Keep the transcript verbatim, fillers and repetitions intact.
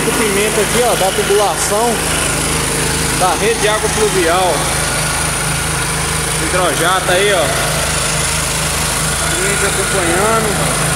entupimento aqui, ó, da tubulação da rede de água pluvial. Hidrojata aí, ó. Cliente acompanhando.